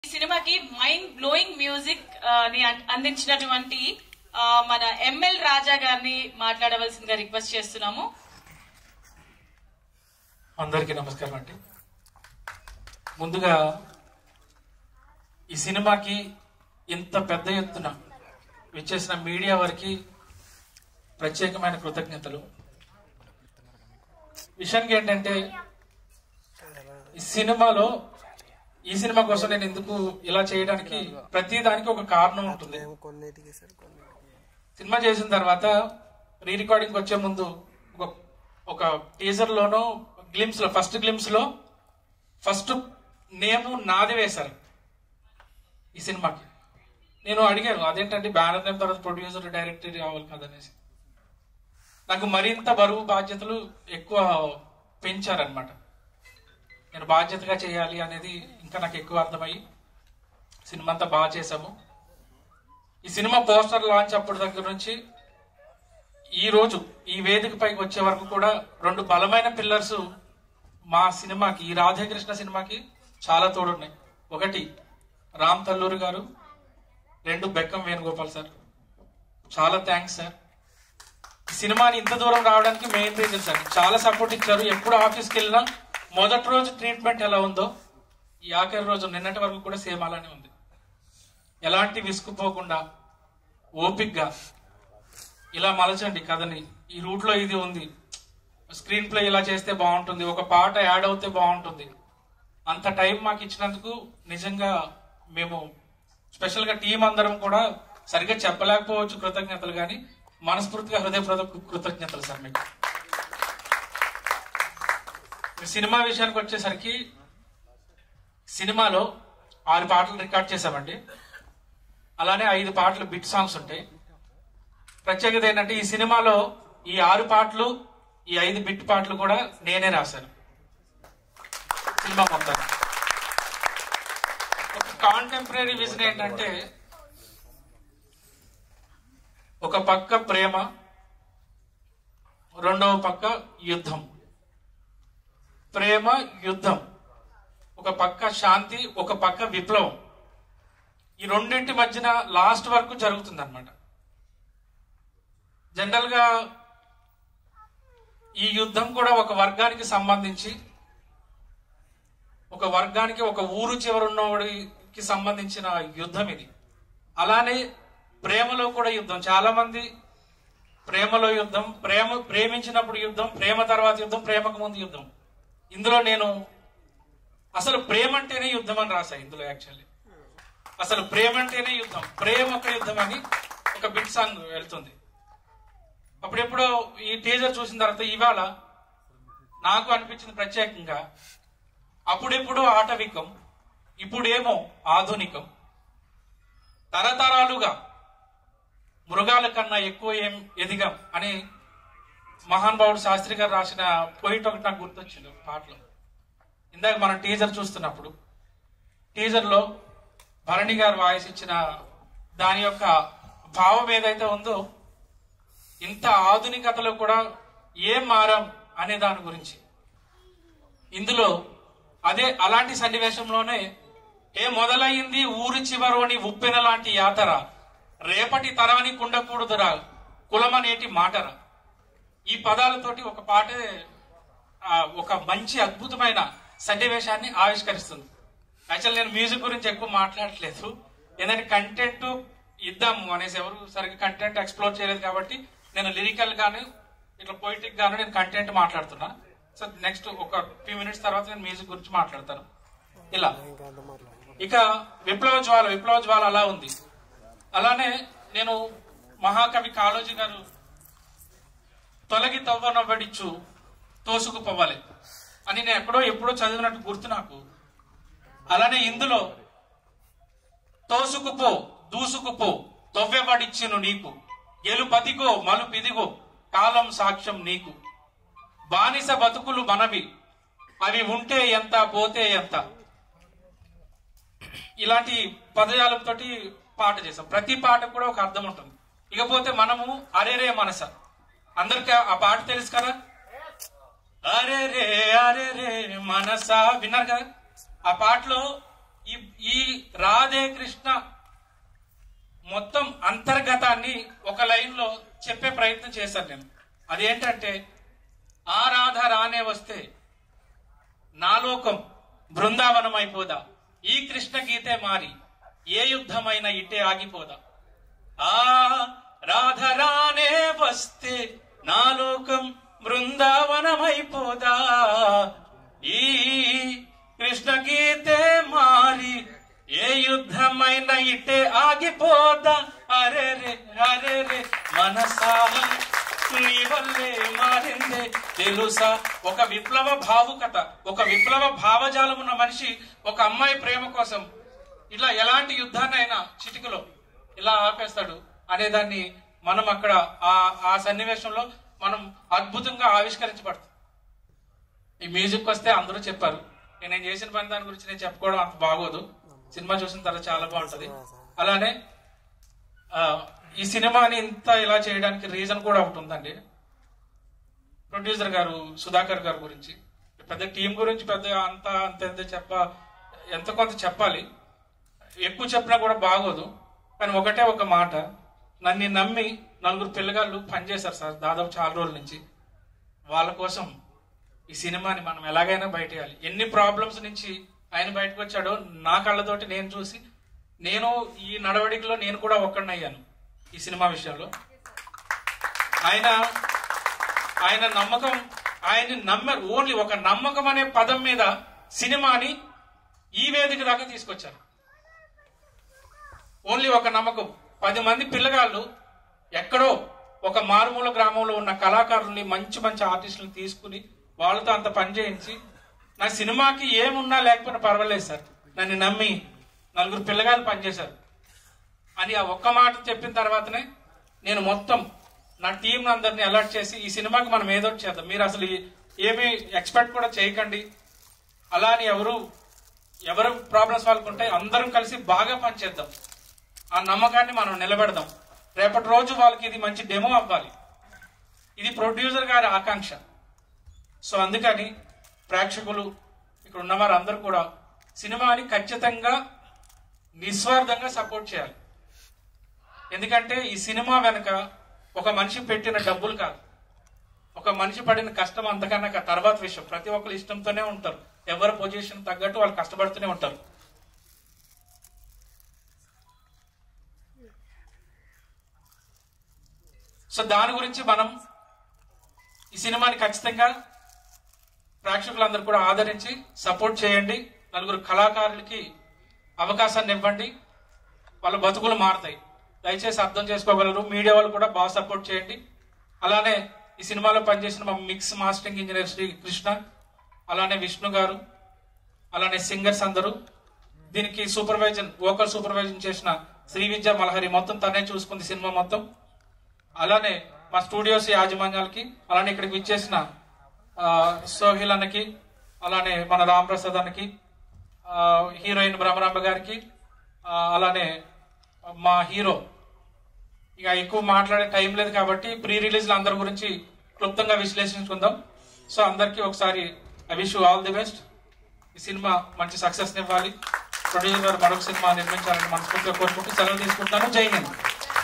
ఈ సినిమాకి mind blowing music ని అందించినటువంటి మన ఎంఎల్ రాజా గారిని మాట్లాడవలసిందిగా రిక్వెస్ట్ చేస్తున్నాము. అందరికీ నమస్కారం అండి. ముందుగా ఈ సినిమాకి ఇంత పెద్ద ఎత్తున విచ్చేసిన మీడియా వారికి ప్రత్యేకమైన కృతజ్ఞతలు. విషయానికి ఏంటంటే ఈ సినిమా కోసం నేను ఎందుకు ఇలా చేయడానికి ప్రతి దానికి ఒక కారణం ఉంటుంది. సినిమా చేసిన తర్వాత రీ రికార్డింగ్ వచ్చే ముందు ఒక టీజర్ లోనో ఫస్ట్ గ్లిమ్స్ లో ఫస్ట్ నేమ్ నాది వేశారు ఈ సినిమాకి. నేను అడిగాను అదేంటంటే బ్యానర్ నేమ్ తర్వాత ప్రొడ్యూసర్ డైరెక్టర్ కావాలి కదనేసి. నాకు మరింత బరువు బాధ్యతలు ఎక్కువ పెంచారనమాట. నేను బాధ్యతగా చేయాలి అనేది ఇంకా నాకు ఎక్కువ అర్థమయ్యి సినిమా అంతా బాగా చేశాము. ఈ సినిమా పోస్టర్ లాంచ్ అప్పటి దగ్గర నుంచి ఈ రోజు ఈ వేదిక పైకి వచ్చే వరకు కూడా రెండు బలమైన పిల్లర్స్ మా సినిమాకి, ఈ రాధాకృష్ణ సినిమాకి చాలా తోడున్నాయి. ఒకటి రామ్ తల్లూరి గారు, రెండు బెక్కం వేణుగోపాల్ సార్. చాలా థ్యాంక్స్ సార్. ఈ సినిమాని ఇంత దూరం రావడానికి మెయిన్ రీజన్ సార్. చాలా సపోర్ట్ ఇచ్చారు. ఎప్పుడు ఆఫీస్కి వెళ్ళినా మొదటి రోజు ట్రీట్మెంట్ ఎలా ఉందో ఈ ఆఖరి రోజు నిన్నటి వరకు కూడా సేమ్ అలానే ఉంది. ఎలాంటి విసుకుపోకుండా ఓపిక్గా ఇలా మలచండి కథని, ఈ రూట్ లో ఇది ఉంది, స్క్రీన్ ప్లే ఇలా చేస్తే బాగుంటుంది, ఒక పాట యాడ్ అవుతే బాగుంటుంది, అంత టైం మాకు ఇచ్చినందుకు నిజంగా మేము స్పెషల్ గా టీం అందరం కూడా సరిగ్గా చెప్పలేకపోవచ్చు కృతజ్ఞతలు, కానీ మనస్ఫూర్తిగా హృదయపూర్వక కృతజ్ఞతలు సార్ మీకు. సినిమా విషయానికి వచ్చేసరికి సినిమాలో 6 పాటలు రికార్డ్ చేశామండి. అలానే 5 పాటలు బిట్ సాంగ్స్ ఉంటాయి. ప్రత్యేకత ఏంటంటే ఈ సినిమాలో ఈ 6 పాటలు, ఈ 5 బిట్ పాటలు కూడా నేనే రాశాను సినిమా మొత్తం. ఒక కాంటెంపరీ విజన్ ఏంటంటే ఒక పక్క ప్రేమ, రెండవ పక్క యుద్ధం. ప్రేమ యుద్ధం, ఒక పక్క శాంతి, ఒక పక్క విప్లవం. ఈ రెండింటి మధ్యన లాస్ట్ వరకు జరుగుతుంది అనమాట. జనరల్ గా ఈ యుద్ధం కూడా ఒక వర్గానికి సంబంధించి, ఒక వర్గానికి, ఒక ఊరు చివరున్నవాడికి సంబంధించిన యుద్ధం ఇది. అలానే ప్రేమలో కూడా యుద్ధం. చాలా మంది ప్రేమలో యుద్ధం, ప్రేమించినప్పుడు యుద్ధం, ప్రేమ తర్వాత యుద్ధం, ప్రేమకు ముందు యుద్ధం. ఇందులో నేను అసలు ప్రేమ అంటేనే యుద్ధం అని రాశా. ఇందులో యాక్చువల్లీ అసలు ప్రేమ అంటేనే యుద్ధం, ప్రేమ ఒక యుద్ధం అని ఒక బిట్ సాంగ్ వెళ్తుంది. అప్పుడెప్పుడో ఈ టీజర్ చూసిన తర్వాత ఇవాళ నాకు అనిపించింది ప్రత్యేకంగా, అప్పుడెప్పుడు ఆటవికం, ఇప్పుడేమో ఆధునికం, తరతరాలుగా మృగాల కన్నా ఎక్కువ ఏం ఎదిగాం అని మహానుభావుడు శాస్త్రి గారు రాసిన పోయిట్ ఒకటి నాకు గుర్తొచ్చింది పాటలో. ఇందాక మనం టీజర్ చూస్తున్నప్పుడు టీజర్ లో భరణి గారు వాయిస్ ఇచ్చిన దాని యొక్క భావం ఏదైతే ఉందో, ఇంత ఆధునికతలో కూడా ఏం మారాం అనే దాని గురించి. ఇందులో అలాంటి సన్నివేశంలోనే మొదలయ్యింది ఊరి చివరోని ఉప్పెన లాంటి యాతర, రేపటి తరానికి ఉండకూడదురా కులమనేటి మాటరా. ఈ పదాలతోటి ఒక పాట ఒక మంచి అద్భుతమైన సన్నివేశాన్ని ఆవిష్కరిస్తుంది. యాక్చువల్ నేను మ్యూజిక్ గురించి ఎక్కువ మాట్లాడట్లేదు, ఎందుకంటే కంటెంట్ ఇద్దాము అనేసి ఎవరు సరిగ్గా కంటెంట్ ఎక్స్ప్లోర్ చేయలేదు కాబట్టి నేను లిరికల్ గాను ఇట్లా పోయిటిక్ గాను నేను కంటెంట్ మాట్లాడుతున్నా. సో నెక్స్ట్ ఒక ఫ్యూ మినిట్స్ తర్వాత నేను మ్యూజిక్ గురించి మాట్లాడతాను. ఇలా ఇక విప్లవ జ్వాల అలా ఉంది. అలానే నేను మహాకవి కాళోజీ గారు తొలగి తవ్వనబడిచ్చు తోసుకుపోవాలి అని నేను ఎప్పుడో చదివినట్టు గుర్తు నాకు. అలానే ఇందులో తోసుకుపో దూసుకుపో తవ్వెబడిచ్చును నీకు, ఎలుపదిగో మలుపిదిగో కాలం సాక్ష్యం నీకు, బానిస బతుకులు మనవి అవి ఉంటే ఎంత పోతే ఎంత. ఇలాంటి పదజాలంతో పాట చేసాం. ప్రతి పాట కూడా ఒక అర్థం ఉంటుంది. ఇకపోతే మనము అరేరే మనస, అందరికి ఆ పాట తెలుసు కదా, అరే రే మనసా విన్నారు కదా. ఆ పాటలో ఈ ఈ రాధే కృష్ణ మొత్తం అంతర్గతాన్ని ఒక లైన్ లో చెప్పే ప్రయత్నం చేశాను నేను. అదేంటంటే, ఆ రాధ రానే వస్తే నా లోకం బృందావనం అయిపోదా, ఈ కృష్ణ గీతే మారి ఏ యుద్ధమైన ఇటే ఆగిపోదా. ఆ రాధ రానే వస్తే నా లోకం బృందావనం అయిపోదా, ఈ కృష్ణ గీతే మారి ఏ యుద్ధమైన ఇటే ఆగిపోదా. అరే రే అరే రే మనసా నీ వల్లే మారిందే తెలుసా. ఒక విప్లవ భావుకత, ఒక విప్లవ భావజాలం ఉన్న మనిషి ఒక అమ్మాయి ప్రేమ కోసం ఇలా ఎలాంటి యుద్ధాన్నైనా చిటికలో ఇలా ఆపేస్తాడు అనేదాన్ని మనం అక్కడ ఆ సన్నివేశంలో మనం అద్భుతంగా ఆవిష్కరించబడుతుంది. ఈ మ్యూజిక్ వస్తే అందరూ చెప్పారు, నేను చేసిన పని దాని గురించి నేను చెప్పుకోవడం అంత బాగోదు, సినిమా చూసిన తర్వాత చాలా బాగుంటది. అలానే ఈ సినిమాని ఇంత ఇలా చేయడానికి రీజన్ కూడా ఒకటి ఉందండి. ప్రొడ్యూసర్ గారు సుధాకర్ గారి గురించి, పెద్ద టీం గురించి పెద్ద ఎంత కొంత చెప్పాలి, ఎక్కువ చెప్పినా కూడా బాగోదు. కానీ ఒకటే ఒక మాట, నన్ను నమ్మి 4 పిల్లగాళ్ళు పనిచేశారు సార్ దాదాపు చాలా రోజుల నుంచి. వాళ్ళ కోసం ఈ సినిమాని మనం ఎలాగైనా బయటేయాలి. ఎన్ని ప్రాబ్లమ్స్ నుంచి ఆయన బయటకు వచ్చాడో నా కళ్ళతోటి నేను చూసి, నేను ఈ నడవడికలో నేను కూడా ఒక్కడినయ్యాను ఈ సినిమా విషయంలో. ఆయన నమ్మకం, ఆయన్ని నమ్మారు. ఓన్లీ ఒక నమ్మకం అనే పదం మీద సినిమాని ఈ వేదిక దాకా తీసుకొచ్చారు. ఓన్లీ ఒక నమ్మకం. 10 మంది పిల్లగాళ్ళు ఎక్కడో ఒక మారుమూల గ్రామంలో ఉన్న కళాకారుల్ని, మంచి మంచి ఆర్టిస్టులను తీసుకుని వాళ్ళతో అంత పని చేయించి, నా సినిమాకి ఏమున్నా లేకపోయినా పర్వాలేదు సార్, నన్ను నమ్మి 4 పిల్లగాళ్ళు పనిచేశారు అని ఆ ఒక్క మాట చెప్పిన తర్వాతనే నేను మొత్తం నా టీం అందరినీ అలర్ట్ చేసి, ఈ సినిమాకి మనం ఏదో చేద్దాం, మీరు అసలు ఏమి ఎక్స్పెక్ట్ కూడా చేయకండి, అలా అని ఎవరు ప్రాబ్లమ్స్ వాళ్ళకు ఉంటాయి, అందరం కలిసి బాగా పనిచేద్దాం, ఆ నమ్మకాన్ని మనం నిలబెడదాం, రేపటి రోజు వాళ్ళకి ఇది మంచి డెమో అవ్వాలి. ఇది ప్రొడ్యూసర్ గారి ఆకాంక్ష. సో అందుకని ప్రేక్షకులు, ఇక్కడ ఉన్నవారు అందరూ కూడా సినిమాని ఖచ్చితంగా నిస్వార్థంగా సపోర్ట్ చేయాలి. ఎందుకంటే ఈ సినిమా వెనుక ఒక మనిషి పెట్టిన డబ్బులు కాదు, ఒక మనిషి పడిన కష్టం అంతకన్నా తర్వాత విషయం. ప్రతి ఒక్కరు ఇష్టంతోనే ఉంటారు, ఎవరి పొజిషన్ తగ్గట్టు వాళ్ళు కష్టపడుతూనే ఉంటారు. సో దాని గురించి మనం ఈ సినిమాని ఖచ్చితంగా ప్రేక్షకులందరూ కూడా ఆదరించి సపోర్ట్ చేయండి. 4 కళాకారులకి అవకాశాన్ని ఇవ్వండి, వాళ్ళ బతుకులు మారుతాయి. దయచేసి అర్థం చేసుకోగలరు. మీడియా వాళ్ళు కూడా బాగా సపోర్ట్ చేయండి. అలానే ఈ సినిమాలో పనిచేసిన మా mix mastering engineer Shri Krishna, అలానే విష్ణు గారు, అలానే సింగర్స్ అందరూ, దీనికి వోకల్ సూపర్వైజన్ చేసిన శ్రీ విద్యా మలహరి, మొత్తం తనే చూసుకుంది సినిమా మొత్తం. అలానే మా స్టూడియోస్ యాజమాన్యాలకి, అలానే ఇక్కడికి విచ్చేసిన సోహిల్ అన్నకి, అలానే మన రామ్ ప్రసాద్ అన్నకి, హీరోయిన్ బ్రహ్మరాంబ గారికి, అలానే మా హీరో, ఇక ఎక్కువ మాట్లాడే టైం లేదు కాబట్టి ప్రీ రిలీజ్లు అందరి గురించి క్లుప్తంగా విశ్లేషించుకుందాం. సో అందరికీ ఒకసారి I wish you all the best. ఈ సినిమా మంచి సక్సెస్ ఇవ్వాలి, ప్రొడ్యూసర్ గారు మరొక సినిమా నిర్మించాలని మనస్ఫూర్తిగా కోరుకుంటూ సెలవు తీసుకుంటున్నాను. జై హింద్.